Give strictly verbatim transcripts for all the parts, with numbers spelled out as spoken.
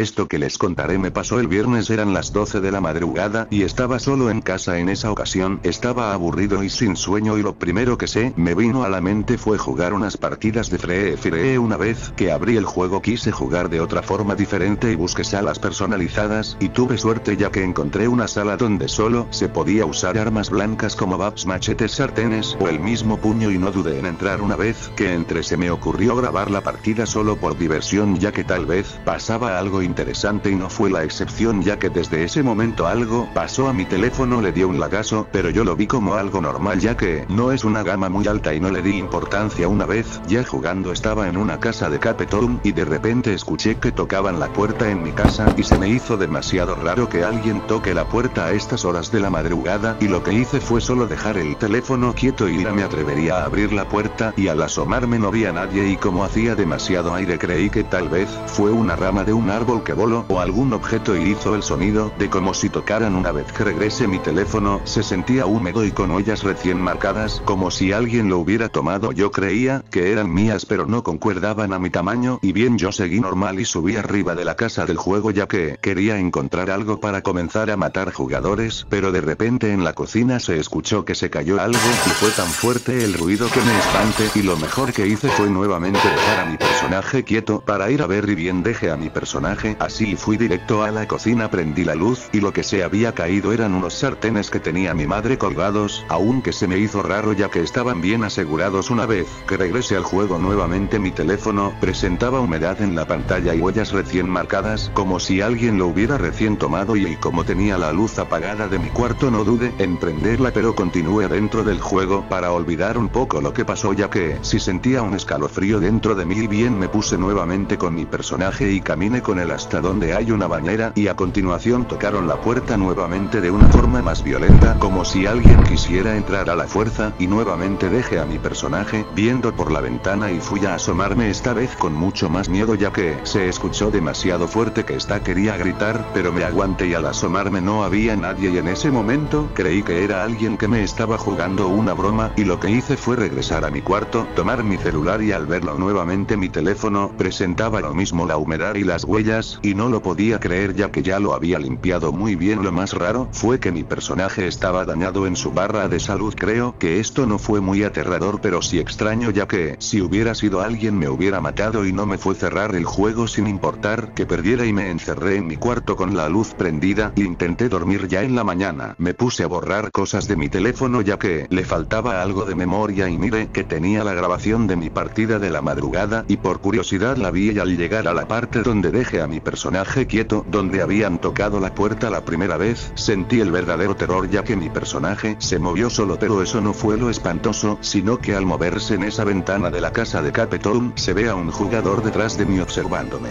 Esto que les contaré me pasó el viernes, eran las doce de la madrugada y estaba solo en casa en esa ocasión, estaba aburrido y sin sueño y lo primero que se me vino a la mente fue jugar unas partidas de Free Fire. Una vez que abrí el juego quise jugar de otra forma diferente y busqué salas personalizadas, y tuve suerte ya que encontré una sala donde solo se podía usar armas blancas como babs, machetes, sartenes o el mismo puño, y no dudé en entrar. Una vez que entré se me ocurrió grabar la partida solo por diversión, ya que tal vez pasaba algo interesante, y no fue la excepción, ya que desde ese momento algo pasó a mi teléfono, le dio un lagazo, pero yo lo vi como algo normal ya que no es una gama muy alta y no le di importancia. Una vez ya jugando estaba en una casa de Capetown y de repente escuché que tocaban la puerta en mi casa y se me hizo demasiado raro que alguien toque la puerta a estas horas de la madrugada, y lo que hice fue solo dejar el teléfono quieto y no me atrevería a abrir la puerta, y al asomarme no vi a nadie, y como hacía demasiado aire creí que tal vez fue una rama de un árbol que voló o algún objeto y hizo el sonido de como si tocaran. Una vez que regresé mi teléfono se sentía húmedo y con huellas recién marcadas como si alguien lo hubiera tomado. Yo creía que eran mías pero no concuerdaban a mi tamaño, y bien yo seguí normal y subí arriba de la casa del juego ya que quería encontrar algo para comenzar a matar jugadores, pero de repente en la cocina se escuchó que se cayó algo y fue tan fuerte el ruido que me espanté, y lo mejor que hice fue nuevamente dejar a mi personaje quieto para ir a ver, y bien dejé a mi personaje así y fui directo a la cocina, prendí la luz y lo que se había caído eran unos sartenes que tenía mi madre colgados, aunque se me hizo raro ya que estaban bien asegurados. Una vez que regresé al juego nuevamente mi teléfono presentaba humedad en la pantalla y huellas recién marcadas como si alguien lo hubiera recién tomado, y, y como tenía la luz apagada de mi cuarto no dudé en prenderla, pero continué dentro del juego para olvidar un poco lo que pasó ya que si sentía un escalofrío dentro de mí, y bien me puse nuevamente con mi personaje y caminé con él hasta donde hay una bañera, y a continuación tocaron la puerta nuevamente de una forma más violenta como si alguien quisiera entrar a la fuerza, y nuevamente dejé a mi personaje viendo por la ventana y fui a asomarme, esta vez con mucho más miedo ya que se escuchó demasiado fuerte que esta quería gritar, pero me aguanté y al asomarme no había nadie, y en ese momento creí que era alguien que me estaba jugando una broma, y lo que hice fue regresar a mi cuarto, tomar mi celular, y al verlo nuevamente mi teléfono presentaba lo mismo, la humedad y las huellas, y no lo podía creer ya que ya lo había limpiado muy bien. Lo más raro fue que mi personaje estaba dañado en su barra de salud. Creo que esto no fue muy aterrador pero sí extraño ya que si hubiera sido alguien me hubiera matado, y no me fue cerrar el juego sin importar que perdiera, y me encerré en mi cuarto con la luz prendida e intenté dormir. Ya en la mañana me puse a borrar cosas de mi teléfono ya que le faltaba algo de memoria, y miré que tenía la grabación de mi partida de la madrugada y por curiosidad la vi, y al llegar a la parte donde dejé a mi personaje quieto donde habían tocado la puerta la primera vez sentí el verdadero terror ya que mi personaje se movió solo, pero eso no fue lo espantoso, sino que al moverse en esa ventana de la casa de Capetown se ve a un jugador detrás de mí observándome.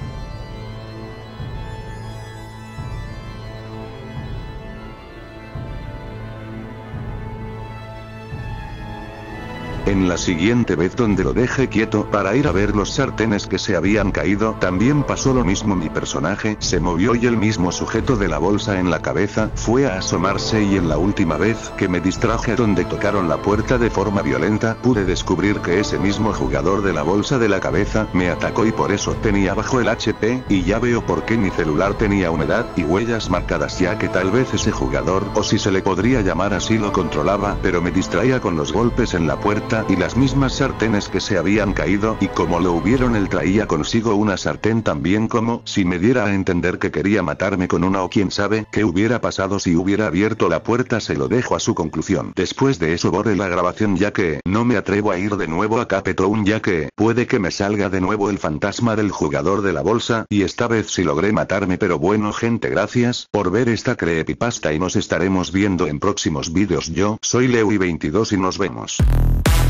En la siguiente vez donde lo dejé quieto para ir a ver los sartenes que se habían caído, también pasó lo mismo, mi personaje se movió y el mismo sujeto de la bolsa en la cabeza fue a asomarse, y en la última vez que me distraje donde tocaron la puerta de forma violenta pude descubrir que ese mismo jugador de la bolsa de la cabeza me atacó, y por eso tenía bajo el H P, y ya veo por qué mi celular tenía humedad y huellas marcadas, ya que tal vez ese jugador, o si se le podría llamar así, lo controlaba, pero me distraía con los golpes en la puerta y las mismas sartenes que se habían caído, y como lo hubieron él traía consigo una sartén también, como si me diera a entender que quería matarme con una, o quién sabe qué hubiera pasado si hubiera abierto la puerta. Se lo dejo a su conclusión. Después de eso borré la grabación ya que no me atrevo a ir de nuevo a Capetown ya que puede que me salga de nuevo el fantasma del jugador de la bolsa, y esta vez sí logré matarme. Pero bueno gente, gracias por ver esta creepypasta y nos estaremos viendo en próximos vídeos. Yo soy Lewy veintidós y nos vemos.